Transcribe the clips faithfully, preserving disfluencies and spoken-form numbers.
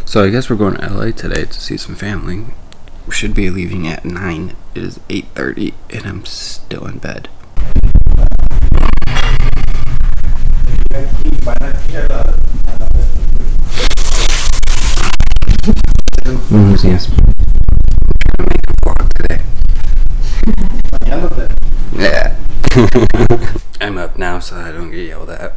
So I guess we're going to L A today to see some family. We should be leaving at nine. It is eight thirty and I'm still in bed. Mm, yes. I'm gonna make a vlog today. Yeah. I'm up now so I don't get yelled at.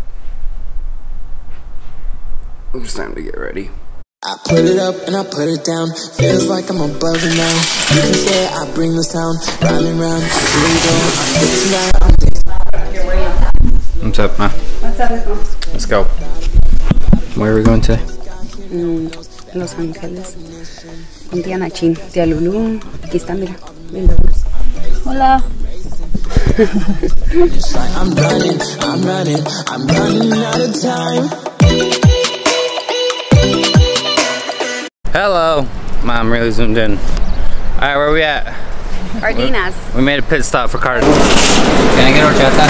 It's time to get ready. I put it up and I put it down. Feels like I'm above it now. You can say I bring the sound. Round and round. Here we go. I'm What's up, ma? What's up? Let's go. Where are we going today? Mm, Los Ángeles. Con tía Nachin. Tía Lulu. Aquí está, mira. Linda. Hola. I'm running, I'm running, I'm running out of time. Hello. Mom really zoomed in. Alright, where are we at? Cardenas. We made a pit stop for Cardenas. Can I get horchata?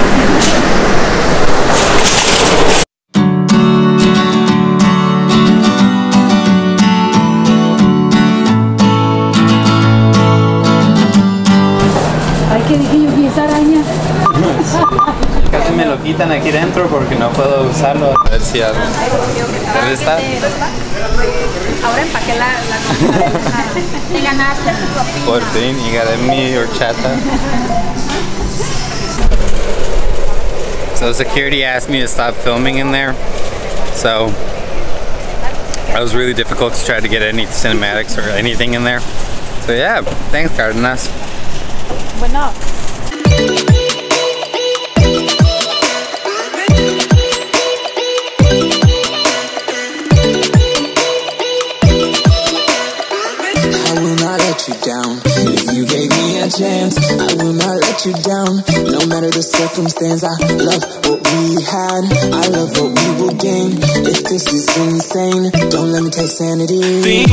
Ay, que dije yo, ¿y esa araña? Casi me lo quitan aquí dentro porque no puedo usarlo. A ver si algo. ¿Dónde está? Ahora empaqué la, la Te ganaste tu propina. Por fin, y gané mi horchata. So security asked me to stop filming in there. So it was really difficult to try to get any cinematics or anything in there. So yeah, thanks Cardenas. Bueno. You down. If you gave me a chance, I will not let you down. No matter the circumstance, I love what we had. I love what we will gain. If this is insane, don't let me take sanity.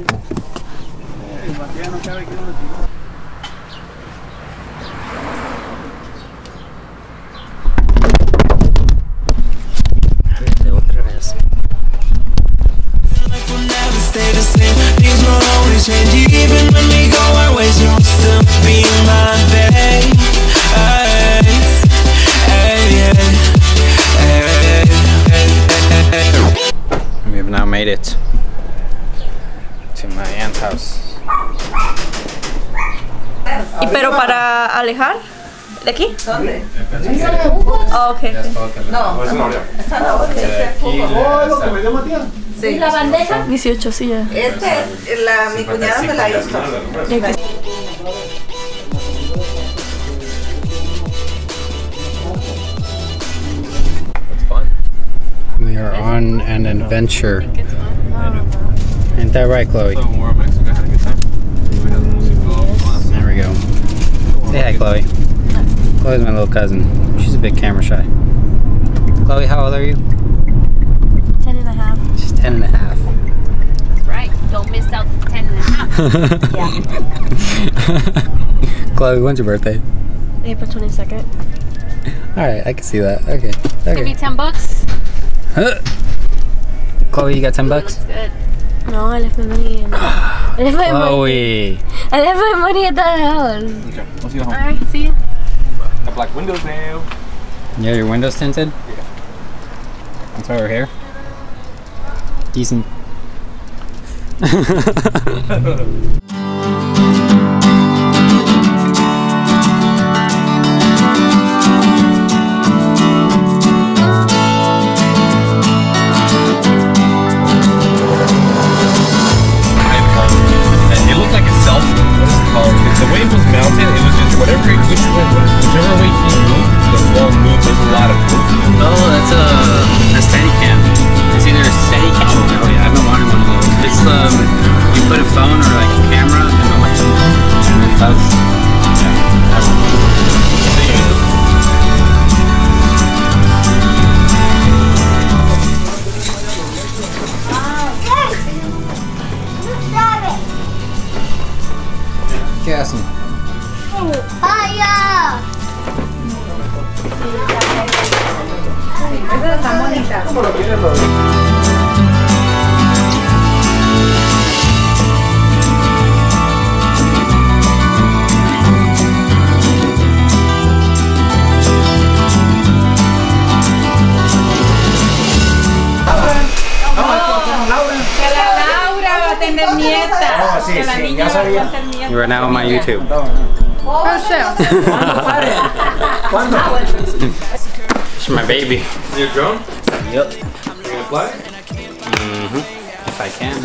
Even when we go our ways, you'll still be my babe. Hey, hey, hey, hey. We have now made it to my aunt's house. ¿Y pero para alejar de aquí? ¿Dónde? Oh, ok. No, esa no. Sí. ¿Y la bandeja? dieciocho, sí, ya. Este es la, mi cuñada me la hizo. We are on an adventure. Ain't that right, Chloe? There we go. Say hi, Chloe. Chloe's my little cousin. She's a bit camera shy. Chloe, how old are you? Ten and a half. She's ten and a half. That's right. Don't miss out the ten and a half. Yeah. Chloe, when's your birthday? April twenty-second. Alright, I can see that. Okay. Give me Okay. ten bucks. Huh. Chloe, you got ten bucks? Looks good. No, I left my money in. I left my money. Chloe. I left my money at the house. Okay, we'll see you home. Alright, see ya. Got black windows now. Yeah, your windows tinted? Yeah. That's why we're here. Decent. It looked like a cell phone. What is it called? The way it was mounted, it was just whatever, which, whichever way he moved, the wall moved. There's a lot of movement. Oh, that's a, a steady cam. It's either a steady cam. Oh yeah, I've been wanting one of those. It's um, you put a phone or like a camera and it like that's Cassie. Fire! Esas están bonitas. tener nieta. sí, Que la sí, niña ya va a sabía. tener nieta. You are now on my YouTube. Oh, sure. ¿Cuándo? It's my baby. Your drone? Yep. You gonna fly? Mm-hmm. If I can.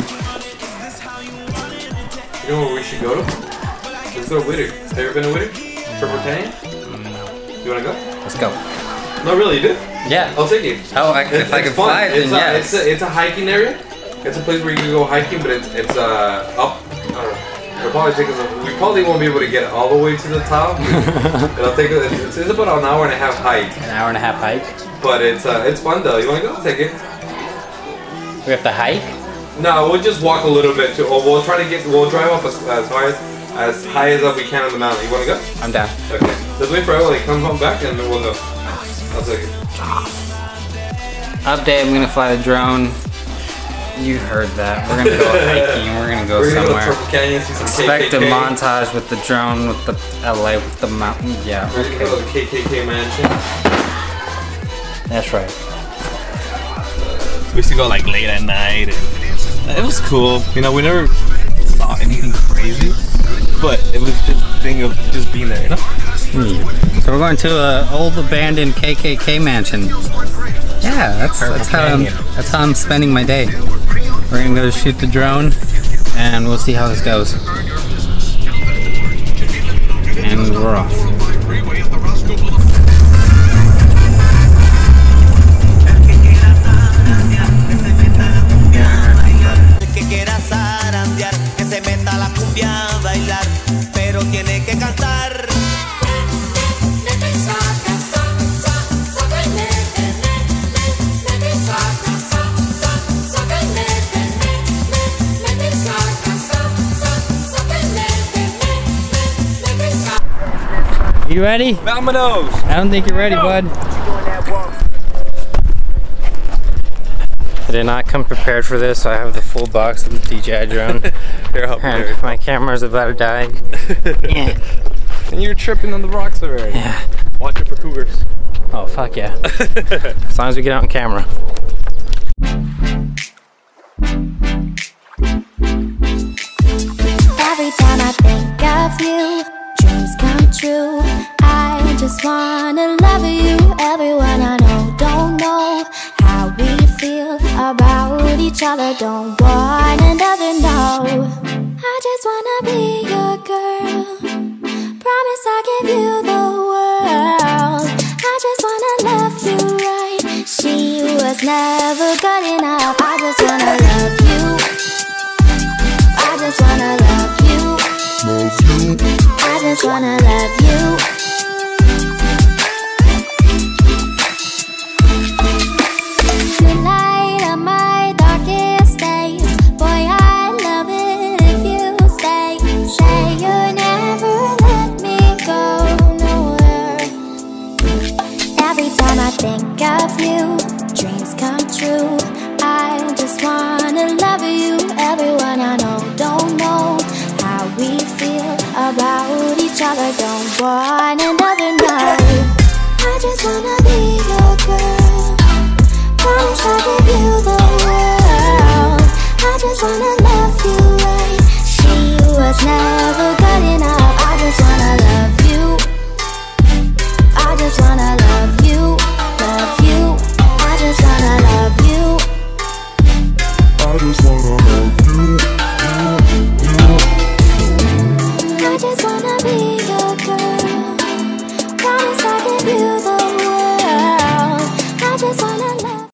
You know where we should go to? Let's go to Whittier. Have you ever been to Whittier? For Britannia? You wanna go? Let's go. No, really, you do? Yeah. I'll take you. Oh, I, It's, if I it's can fun. fly, then it's, a, yes. it's, a, it's a hiking area. It's a place where you can go hiking, but it's it's uh up. I don't know. It'll probably take us. A, we probably won't be able to get all the way to the top. It'll take us. It's, it's about an hour and a half hike. An hour and a half hike. But it's uh it's fun though. You wanna go? I'll take it. We have to hike. No, we'll just walk a little bit to. Or we'll try to get. We'll drive up as, as far as as high as up we can on the mountain. You wanna go? I'm down. Okay. Let's wait for Emily. Come home back and then we'll go. I'll take it. Update, I'm gonna fly the drone. You heard that. We're gonna go hiking. We're gonna go We're gonna somewhere. go to Purple Canyon, see some Expect K K K. a montage with the drone, with the L A, with the mountain. Yeah, We're gonna go to okay. the K K K Mansion. That's right. We used to go like late at night, and it was cool. You know, we never saw anything crazy, but it was just a thing of just being there, you know? So we're going to an old abandoned K K K mansion. Yeah, that's that's how I'm that's how I'm spending my day. We're gonna go shoot the drone, and we'll see how this goes. And we're off. Que quiera zarandear, que se meta la cumbia a bailar, pero tiene que cantar. You ready? Vámonos! I don't think you're ready, bud. I did not come prepared for this, so I have the full box of the D J I drone. Here, help me. And my camera's about to die. Yeah. And you're tripping on the rocks already. Yeah. Watch it for cougars. Oh, fuck yeah. As long as we get out on camera. Every time I think of you, dreams come true. I just wanna love you. Everyone I know don't know how we feel about each other. Don't want another know. I just wanna be your girl. Promise I'll give you the world. I just wanna love you right. She was never good enough. I just wanna love you. I just wanna love you. I just wanna love you. The light of my darkest days. Boy, I love it if you stay. Say you never let me go nowhere. Every time I think of you, dreams come true. I just wanna love you. Everyone I know don't know how we feel about each other. Don't want